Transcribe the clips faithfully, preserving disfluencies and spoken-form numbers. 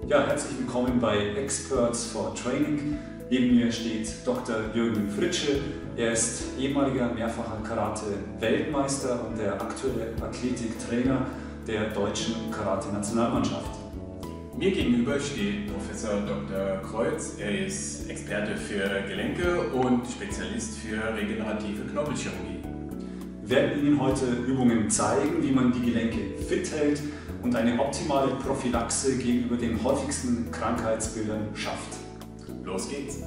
Ja, herzlich willkommen bei Experts for Training. Neben mir steht Doktor Jürgen Fritsche. Er ist ehemaliger mehrfacher Karate-Weltmeister und der aktuelle Athletiktrainer der deutschen Karate-Nationalmannschaft. Mir gegenüber steht Professor Doktor Kreuz. Er ist Experte für Gelenke und Spezialist für regenerative Knorpelchirurgie. Wir werden Ihnen heute Übungen zeigen, wie man die Gelenke fit hält und eine optimale Prophylaxe gegenüber den häufigsten Krankheitsbildern schafft. Los geht's!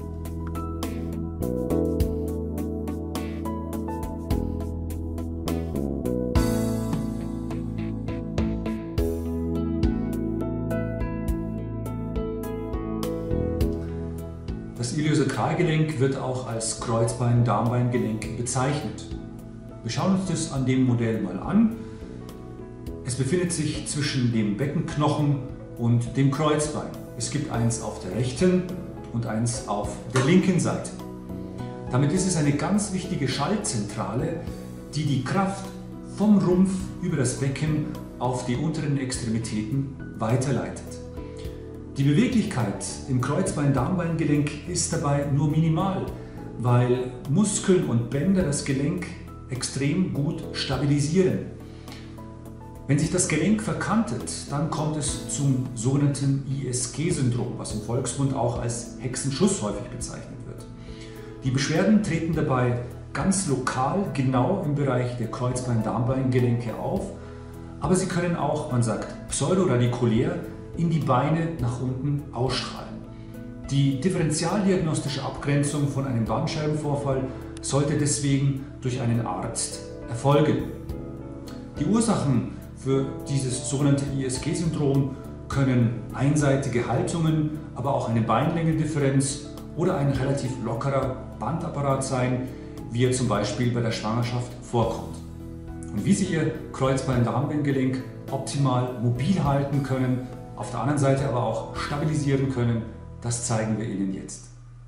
Das Iliosakralgelenk wird auch als Kreuzbein-Darmbein-Gelenk bezeichnet. Wir schauen uns das an dem Modell mal an. Es befindet sich zwischen dem Beckenknochen und dem Kreuzbein. Es gibt eins auf der rechten und eins auf der linken Seite. Damit ist es eine ganz wichtige Schaltzentrale, die die Kraft vom Rumpf über das Becken auf die unteren Extremitäten weiterleitet. Die Beweglichkeit im Kreuzbein-Darmbein-Gelenk ist dabei nur minimal, weil Muskeln und Bänder das Gelenk extrem gut stabilisieren. Wenn sich das Gelenk verkantet, dann kommt es zum sogenannten I S G-Syndrom, was im Volksmund auch als Hexenschuss häufig bezeichnet wird. Die Beschwerden treten dabei ganz lokal genau im Bereich der Kreuzbein-Darmbein-Gelenke auf, aber sie können auch, man sagt pseudoradikular, in die Beine nach unten ausstrahlen. Die differentialdiagnostische Abgrenzung von einem Bandscheibenvorfall sollte deswegen durch einen Arzt erfolgen. Die Ursachen für dieses sogenannte I S G-Syndrom können einseitige Haltungen, aber auch eine Beinlängendifferenz oder ein relativ lockerer Bandapparat sein, wie er zum Beispiel bei der Schwangerschaft vorkommt. Und wie Sie Ihr Kreuzbein-Darmbein-Gelenk optimal mobil halten können, auf der anderen Seite aber auch stabilisieren können, das zeigen wir Ihnen jetzt.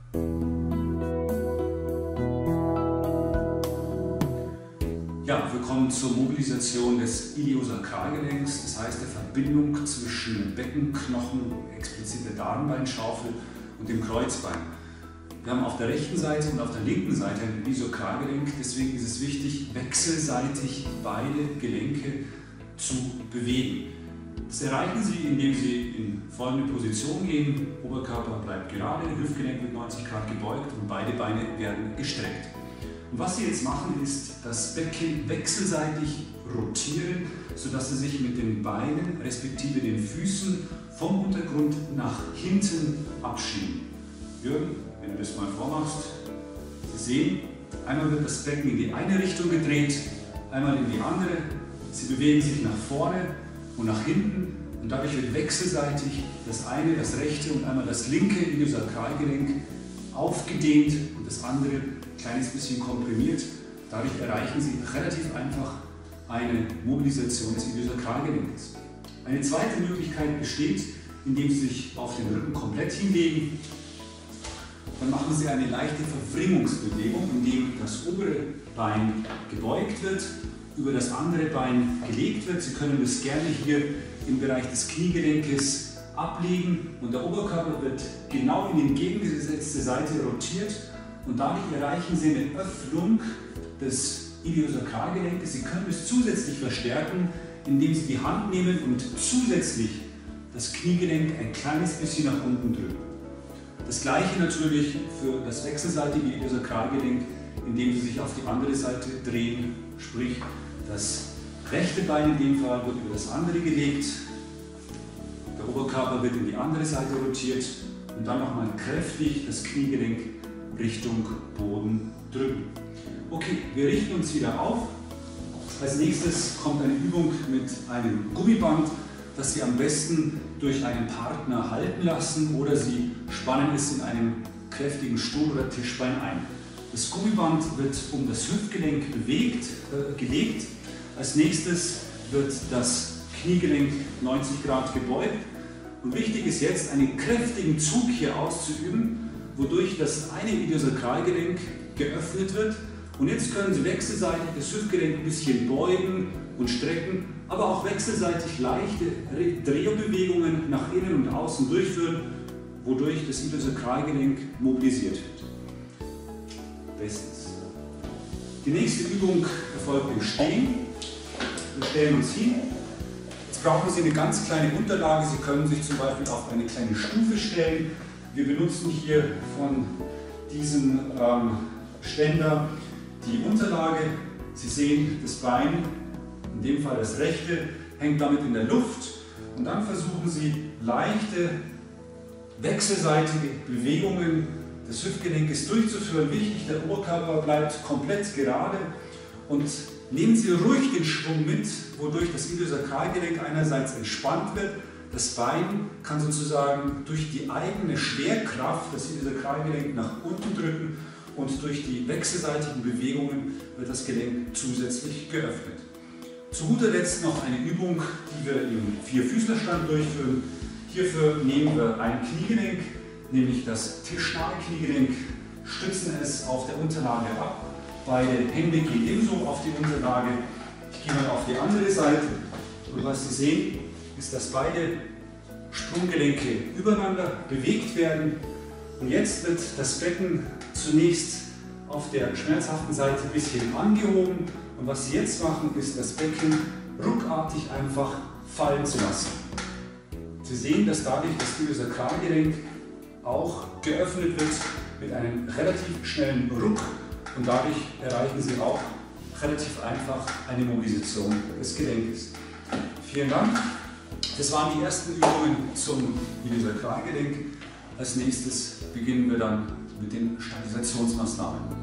Ja, wir kommen zur Mobilisation des Iliosakralgelenks, das heißt der Verbindung zwischen dem Beckenknochen, explizit der Darmbeinschaufel, und dem Kreuzbein. Wir haben auf der rechten Seite und auf der linken Seite ein Iliosakralgelenk, deswegen ist es wichtig, wechselseitig beide Gelenke zu bewegen. Das erreichen Sie, indem Sie in folgende Position gehen. Oberkörper bleibt gerade, Hüftgelenk wird neunzig Grad gebeugt und beide Beine werden gestreckt. Und was Sie jetzt machen, ist das Becken wechselseitig rotieren, sodass Sie sich mit den Beinen respektive den Füßen vom Untergrund nach hinten abschieben. Jürgen, wenn du das mal vormachst, Sie sehen, einmal wird das Becken in die eine Richtung gedreht, einmal in die andere. Sie bewegen sich nach vorne und nach hinten und dadurch wird wechselseitig das eine, das rechte und einmal das linke Iliosakralgelenk aufgedehnt und das andere ein kleines bisschen komprimiert. Dadurch erreichen Sie relativ einfach eine Mobilisation des Iliosakralgelenkes. Eine zweite Möglichkeit besteht, indem Sie sich auf den Rücken komplett hinlegen. Dann machen Sie eine leichte Verwringungsbewegung, indem das obere Bein gebeugt wird, über das andere Bein gelegt wird. Sie können das gerne hier im Bereich des Kniegelenkes ablegen und der Oberkörper wird genau in die entgegengesetzte Seite rotiert und dadurch erreichen Sie eine Öffnung des Iliosakralgelenkes. Sie können es zusätzlich verstärken, indem Sie die Hand nehmen und zusätzlich das Kniegelenk ein kleines bisschen nach unten drücken. Das gleiche natürlich für das wechselseitige Iliosakralgelenk, indem Sie sich auf die andere Seite drehen, sprich das rechte Bein in dem Fall wird über das andere gelegt, der Oberkörper wird in die andere Seite rotiert und dann nochmal kräftig das Kniegelenk Richtung Boden drücken. Okay, wir richten uns wieder auf. Als nächstes kommt eine Übung mit einem Gummiband, das Sie am besten durch einen Partner halten lassen oder Sie spannen es in einem kräftigen Stuhl oder Tischbein ein. Das Gummiband wird um das Hüftgelenk bewegt, äh, gelegt. Als nächstes wird das Kniegelenk neunzig Grad gebeugt. Und wichtig ist jetzt, einen kräftigen Zug hier auszuüben, wodurch das eine Iliosakralgelenk geöffnet wird Und jetzt können Sie wechselseitig das Hüftgelenk ein bisschen beugen und strecken, aber auch wechselseitig leichte Drehbewegungen nach innen und außen durchführen, wodurch das Iliosakralgelenk mobilisiert wird. Bestens. Die nächste Übung erfolgt im Stehen. Wir stellen uns hin. Jetzt brauchen Sie eine ganz kleine Unterlage. Sie können sich zum Beispiel auf eine kleine Stufe stellen. Wir benutzen hier von diesem ähm, Ständer die Unterlage. Sie sehen, das Bein, in dem Fall das rechte, hängt damit in der Luft. Und dann versuchen Sie leichte, wechselseitige Bewegungen des Hüftgelenkes durchzuführen. Wichtig, der Oberkörper bleibt komplett gerade. Und nehmen Sie ruhig den Schwung mit, wodurch das Iliosakralgelenk einerseits entspannt wird. Das Bein kann sozusagen durch die eigene Schwerkraft das Iliosakralgelenk nach unten drücken und durch die wechselseitigen Bewegungen wird das Gelenk zusätzlich geöffnet. Zu guter Letzt noch eine Übung, die wir im Vierfüßlerstand durchführen. Hierfür nehmen wir ein Kniegelenk, nämlich das tischnahe Kniegelenk, stützen es auf der Unterlage ab. Beide Hände gehen ebenso auf die Unterlage. Ich gehe mal auf die andere Seite und was Sie sehen, ist, dass beide Sprunggelenke übereinander bewegt werden. Und jetzt wird das Becken zunächst auf der schmerzhaften Seite ein bisschen angehoben. Und was Sie jetzt machen, ist das Becken ruckartig einfach fallen zu lassen. Sie sehen, dass dadurch das Iliosakralgelenk auch geöffnet wird mit einem relativ schnellen Ruck. Und dadurch erreichen Sie auch relativ einfach eine Mobilisation des Gelenkes. Vielen Dank. Das waren die ersten Übungen zum Iliosakralgelenk. Als nächstes beginnen wir dann mit den Stabilisationsmaßnahmen.